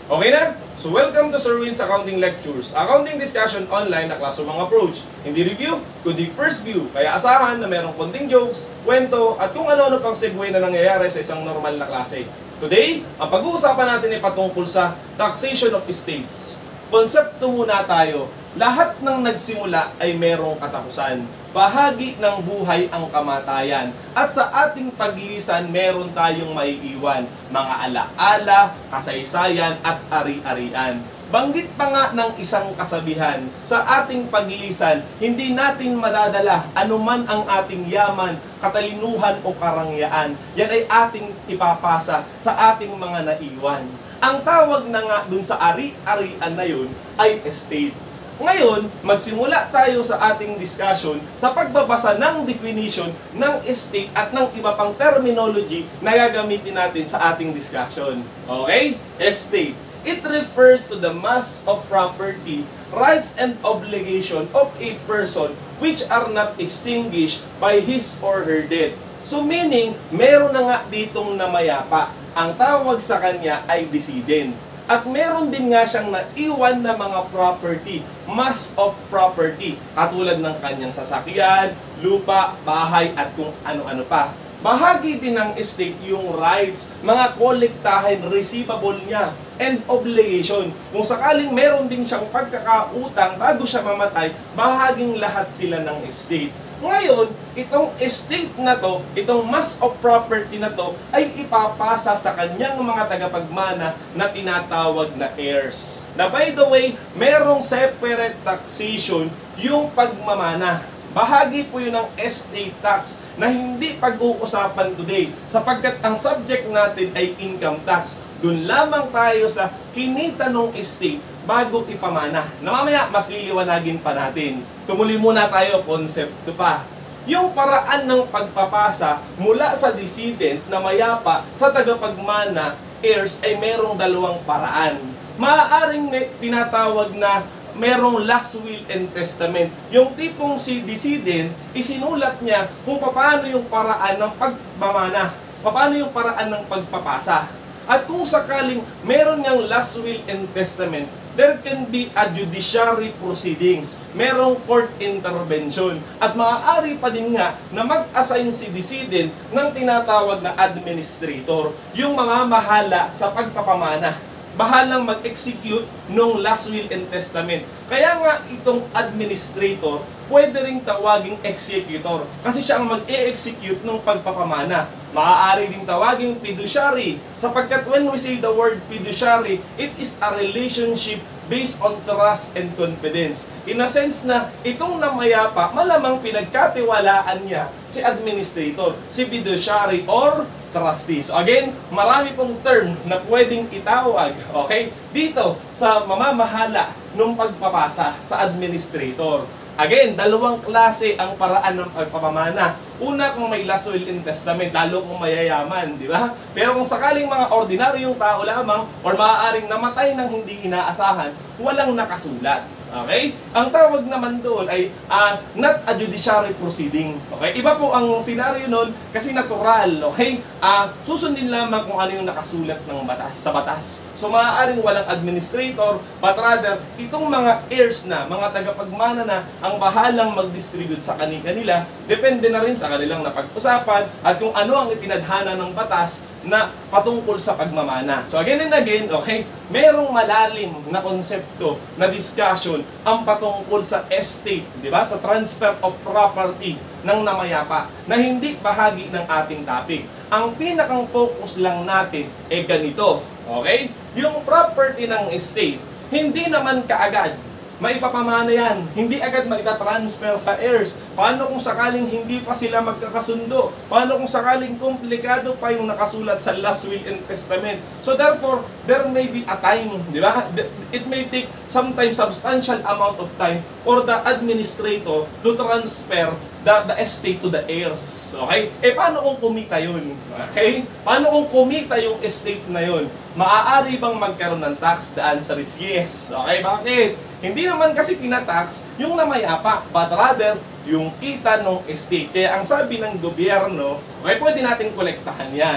Okay na? So welcome to Sir Win's Accounting Lectures. Accounting discussion online na classroom approach. Hindi review, kundi first view. Kaya asahan na merong konting jokes, kwento, at kung ano-ano pang segue na nangyayari sa isang normal na klase. Today, ang pag-uusapan natin ay patungkol sa taxation of estates. Konsepto muna tayo. Lahat ng nagsimula ay merong katapusan. Bahagi ng buhay ang kamatayan. At sa ating paglilisan, meron tayong maiiwan. Mga alaala, kasaysayan, at ari-arian. Banggit pa nga ng isang kasabihan, sa ating paglilisan, hindi natin madadala anuman ang ating yaman, katalinuhan o karangyaan. Yan ay ating ipapasa sa ating mga naiwan. Ang tawag na nga dun sa ari-arian na yun ay estate. Ngayon, magsimula tayo sa ating discussion sa pagbabasa ng definition ng estate at ng iba pang terminology na gagamitin natin sa ating discussion. Okay? Estate. It refers to the mass of property, rights and obligation of a person which are not extinguished by his or her death. So meaning, meron na nga ditong namayapa. Ang tawag sa kanya ay decedent. At meron din nga siyang naiwan na mga property, mass of property, katulad ng kanyang sasakyan, lupa, bahay, at kung ano-ano pa. Bahagi din ng estate yung rights, mga kolektahin, receivable niya, and obligation. Kung sakaling meron din siyang pagkakautang bago siya mamatay, bahaging lahat sila ng estate. Ngayon, itong estate na to, itong mass of property na to, ay ipapasa sa kanyang mga tagapagmana na tinatawag na heirs. Na by the way, merong separate taxation yung pagmamana. Bahagi po yun ng estate tax na hindi pag-uusapan today sapagkat ang subject natin ay income tax. Doon lamang tayo sa kinita ng estate bago ipamana. Na mamaya, mas liliwanagin pa natin. Tumuli muna tayo, konsepto pa. Yung paraan ng pagpapasa mula sa decedent na mayapa sa tagapagmana, heirs, ay merong dalawang paraan. Maaaring may tinatawag na merong last will and testament. Yung tipong si decedent, isinulat niya kung paano yung paraan ng pagmamana, paano yung paraan ng pagpapasa. At kung sakaling meron niyang last will and testament, there can be a judiciary proceedings. Merong court intervention. At maaari pa din nga na mag-assign si decedent ng tinatawag na administrator, yung mga mahala sa pagpapamana. Bahalang mag-execute ng last will and testament. Kaya nga itong administrator, pwede ring tawaging executor. Kasi siya ang mag-e-execute ng pagpapamana. Maaari din tawaging fiduciary. Sapagkat when we say the word fiduciary, it is a relationship based on trust and confidence. In a sense na itong namayapa, malamang pinagkatiwalaan niya si administrator, si fiduciary or trustee. So again, marami pong term na pwedeng itawag, okay, dito sa mamamahala ng pagpapasa sa administrator. Again, dalawang klase ang paraan ng pagpapamana. Una, kung may last will and testament, lalo kung mayayaman, di ba? Pero kung sakaling mga ordinaryong tao lamang or maaaring namatay ng hindi inaasahan, walang nakasulat. Okay? Ang tawag naman doon ay not a judiciary proceeding. Okay? Iba po ang senaryo noon kasi natural. Okay? Susundin lamang kung ano yung nakasulat ng batas, sa batas. So maaaring walang administrator, but rather, itong mga heirs na, mga tagapagmana na, ang bahalang mag-distribute sa kanila, depende na rin sa kanilang napag-usapan at kung ano ang itinadhana ng batas na patungkol sa pagmamana. So again and again, okay, merong malalim na konsepto, na discussion ang patungkol sa estate, di ba? Sa transfer of property ng namayapa na hindi bahagi ng ating topic. Ang pinakang focus lang natin ay ganito, okay? Yung property ng estate, hindi naman kaagad maipapamana yan. Hindi agad maitatransfer sa heirs. Paano kung sakaling hindi pa sila magkakasundo? Paano kung sakaling komplikado pa yung nakasulat sa last will and testament? So therefore, there may be a time, di ba? It may take sometimes substantial amount of time for the administrator to transfer the estate to the heirs. Okay? Paano kung kumita yun? Okay? Paano kung kumita yung estate na yun? Maaari bang magkaroon ng tax? The answer is yes. Okay? Bakit? Hindi naman kasi tinatax yung namayapa, but rather yung kita ng estate. Kaya ang sabi ng gobyerno, okay, pwede natin kolektahan yan.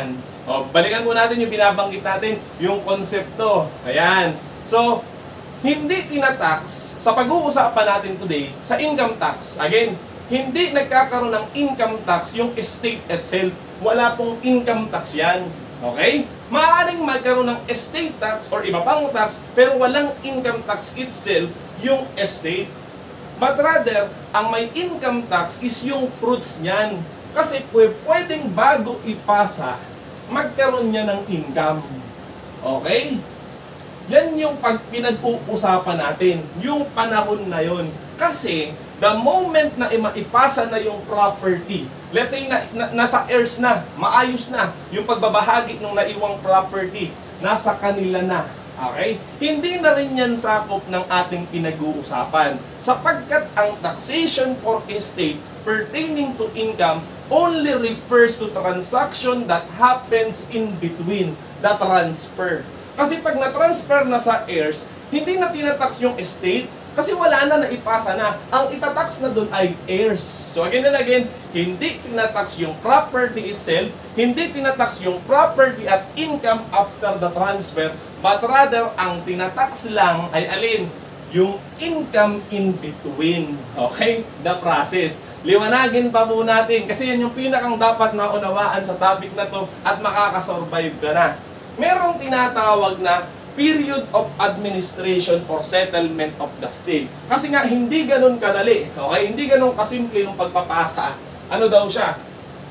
O, balikan po natin yung binabanggit natin, yung konsepto. Ayan. So, hindi tinatax, sa pag-uusapan natin today, sa income tax, again, hindi nagkakaroon ng income tax yung estate itself. Wala pong income tax yan. Okay? Maaaring magkaroon ng estate tax or iba pang tax, pero walang income tax itself yung estate. But rather, ang may income tax is yung fruits niyan. Kasi pwedeng bago ipasa, magkaroon niya ng income. Okay? Yan yung pag pinag-uusapan natin, yung panahon na yon. Kasi, the moment na maipasa na yung property, let's say nasa heirs na, maayos na, yung pagbabahagi ng naiwang property, nasa kanila na. Okay? Hindi na rin yan sakop ng ating pinag-uusapan. Sapagkat ang taxation for estate pertaining to income only refers to transaction that happens in between the transfer. Kasi pag na-transfer na sa heirs, hindi na tinatax yung estate kasi wala na, naipasa na. Ang itatax na doon ay heirs. So again and again, hindi tinatax yung property itself, hindi tinatax yung property at income after the transfer, but rather, ang tinatax lang ay alin? Yung income in between. Okay? The process. Liwanagin pa po natin kasi yan yung pinakang dapat maunawaan sa topic na to at makakasurvive ka na. Merong tinatawag na period of administration or settlement of the state. Kasi nga, hindi ganun kadali. Okay? Hindi ganun kasimple yung pagpapasa. Ano daw siya?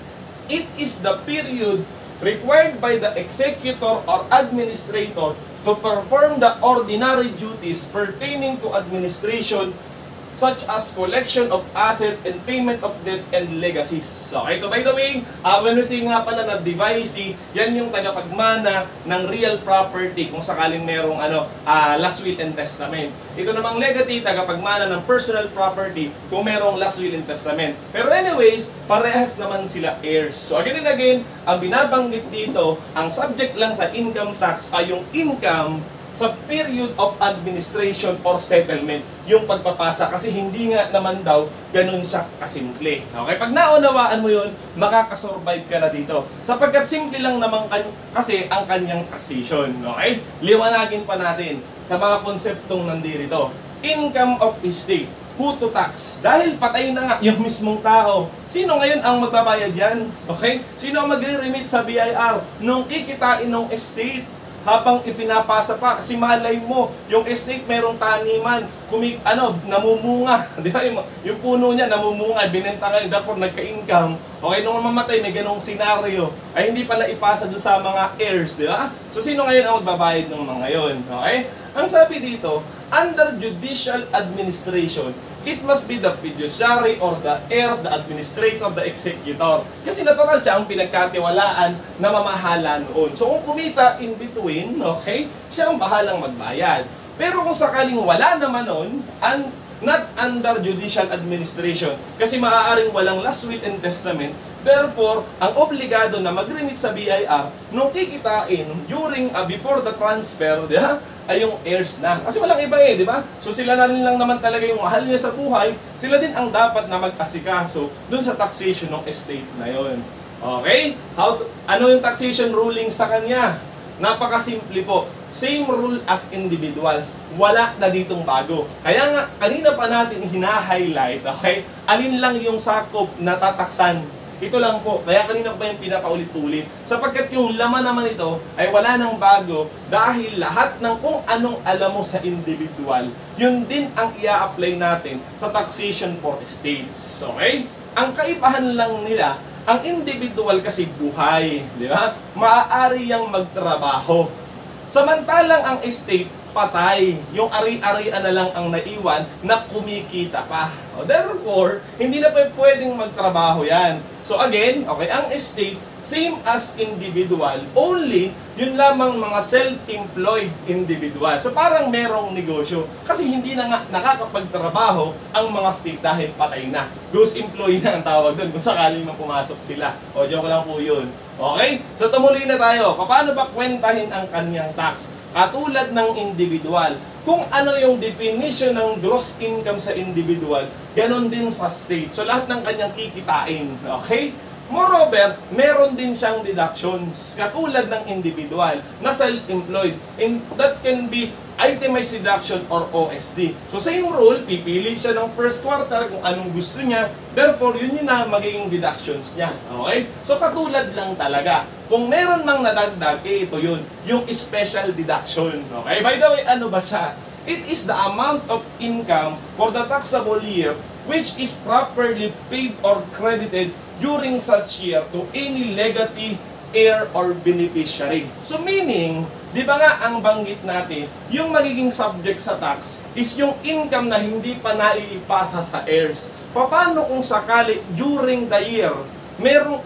It is the period required by the executor or administrator to perform the ordinary duties pertaining to administration such as collection of assets and payment of debts and legacies. Okay, so by the way, when we say nga pala na devicee, yan yung tagapagmana ng real property kung sakaling merong last will and testament. Ito namang legati, tagapagmana ng personal property kung merong last will and testament. Pero anyways, parehas naman sila heirs. So again and again, ang binabanggit dito, ang subject lang sa income tax ay yung income sa period of administration or settlement, yung pagpapasa, kasi hindi nga naman daw ganun siya kasimple. Okay, pag naunawaan mo yun, makakasurvive ka na dito. Sapagkat simple lang naman kasi ang kanyang taxation. Okay, liwanagin pa natin sa mga konseptong nandito. Income of estate, who to tax? Dahil patay na nga yung mismong tao, sino ngayon ang magbabayad yan? Okay, sino ang magre-remit sa BIR nung kikitain ng estate? Habang ipinapasa pa, kasi malay mo, yung estate merong taniman, namumunga, di ba? Yung puno niya namumunga, binenta ngayon, dapat nagka-income. Okay, nung mamatay, may ganong senaryo, ay hindi pala ipasa doon sa mga heirs, di ba? So, sino ngayon ang magbabayad ng mga yon? Okay? Ang sabi dito, under judicial administration, it must be the fiduciary or the heirs, the administrator, the executor. Kasi natural siya ang pinagkatiwalaan na mamahala noon. So kung kumita in between, okay, siya ang bahalang magbayad. Pero kung sakaling wala naman noon, not under judicial administration, kasi maaaring walang last will and testament, therefore, ang obligado na mag-remit sa BIR, nung kikitain during, before the transfer, ay yung heirs na. Kasi walang iba di ba? So sila na rin lang naman talaga yung mahal niya sa buhay, sila din ang dapat na mag-asikaso dun sa taxation ng estate na yon. Okay? Ano yung taxation ruling sa kanya? Napakasimple po. Same rule as individuals. Wala na ditong bago. Kaya nga, kanina pa natin hina-highlight, okay? Alin lang yung sakop na tataksan. Ito lang po. Kaya kanina pa yung pinapaulit-ulit. Sapagkat yung laman naman ito ay wala nang bago dahil lahat ng kung anong alam mo sa individual, yun din ang i-apply natin sa taxation for estates. Okay? Ang kaibahan lang nila, ang individual kasi buhay. Di ba? Maaari yang magtrabaho. Samantalang ang estate, patay. Yung ari-arian na lang ang naiwan na kumikita pa. Therefore, hindi na pwedeng magtrabaho yan. So again, okay, ang estate, same as individual, only yun lamang mga self-employed individual. So parang merong negosyo. Kasi hindi na nga nakakapagtrabaho ang mga state dahil patay na. Ghost employee na ang tawag doon kung sakaling pumasok sila. O joke lang po yun. Okay? So tumuloy na tayo. Paano ba kwentahin ang kanyang tax? Katulad ng individual, kung ano yung definition ng gross income sa individual, ganon din sa state. So lahat ng kanyang kikitain, okay? Moreover, meron din siyang deductions katulad ng individual na self-employed. And that can be itemized deduction or OSD. So same rule, pipili siya ng first quarter kung anong gusto niya. Therefore, yun na magiging deductions niya. Okay? So katulad lang talaga. Kung meron mang nadagdag, ito yun. Yung special deduction. Okay? By the way, ano ba siya? It is the amount of income for the taxable year which is properly paid or credited during such year to any legatee, heir, or beneficiary. So meaning, di ba nga ang banggit natin, yung magiging subject sa tax is yung income na hindi pa naiipasa sa heirs. Paano kung sakali during the year, merong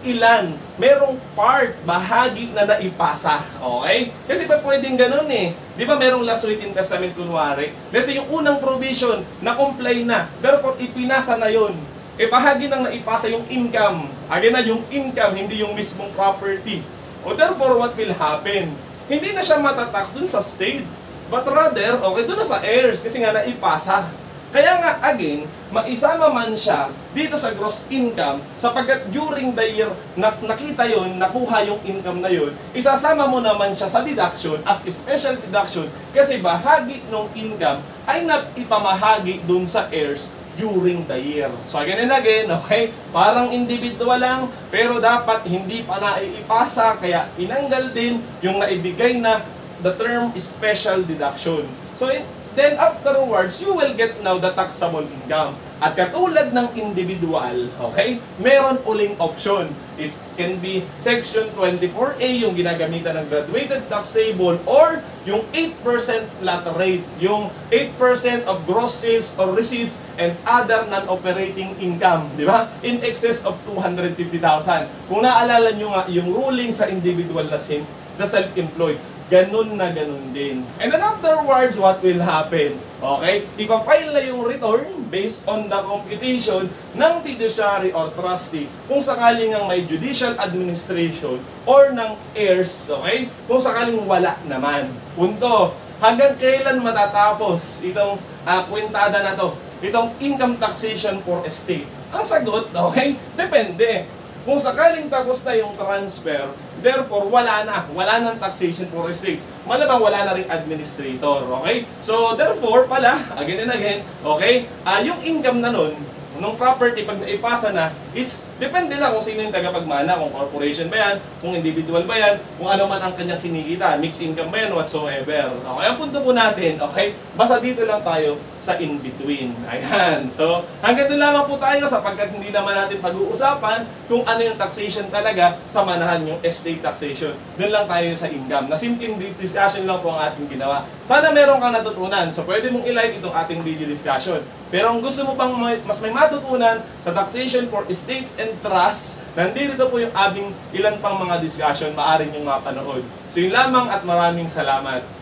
part, bahagi na naipasa. Okay? Kasi pa pwedeng ganun eh. Di ba merong last written testament kunwari? Let's say yung unang provision, na-comply na. Therefore, ipinasa na yun. Bahagi nang naipasa yung income. Again na, yung income, hindi yung mismong property. O therefore, what will happen? Hindi na siya matatax dun sa state. But rather, okay, dun na sa heirs kasi nga naipasa. Kaya nga, again, maisama man siya dito sa gross income sapagkat during the year nakita yon, nakuha yung income na yon, isasama mo naman siya sa deduction as special deduction kasi bahagi ng income ay naipamahagi dun sa heirs during the year. So again and again, okay, parang individual lang pero dapat hindi pa naiipasa kaya inanggal din yung naibigay na the term special deduction. So then afterwards, you will get now the taxable income. At katulad ng individual, okay, meron uling option. It can be Section 24A, yung ginagamitan ng graduated tax table, or yung 8% flat rate, yung 8% of gross sales or receipts and other non-operating income, di ba? In excess of 250,000. Kung naalala nyo nga, yung ruling sa individual na the self-employed, ganun na ganun din. And then afterwards, what will happen? Okay? Ipa-file na yung return based on the computation ng fiduciary or trustee kung sakaling ang may judicial administration or ng heirs. Okay? Kung sakaling wala naman. Punto. Hanggang kailan matatapos itong kwentada na to? Itong income taxation for estate. Ang sagot, okay? Depende. Kung sakaling tapos na yung transfer, therefore, wala nang taxation for estates. Malamang wala na ring administrator, okay? So, therefore, pala, again and again, okay, yung income na nun, nung property, pag naipasa na, is depende lang kung sino yung tagapagmana, kung corporation ba yan, kung individual ba yan, kung ano man ang kanyang kinikita, mixed income ba yan, whatsoever. Okay, ang punto po natin, okay, basta dito lang tayo sa in-between. Ayan. So, hanggang doon lamang po tayo sapagkat hindi naman natin pag-uusapan kung ano yung taxation talaga sa manahan yung estate taxation. Doon lang tayo sa income. Na simpleng discussion lang po ang ating ginawa. Sana meron kang natutunan. So, pwede mong i-like itong ating video discussion. Pero kung gusto mo pang mas may matutunan sa taxation for estate and trust, nandito po yung aming ilan pang mga discussion, maaari niyong mapanood. So, yun lamang at maraming salamat.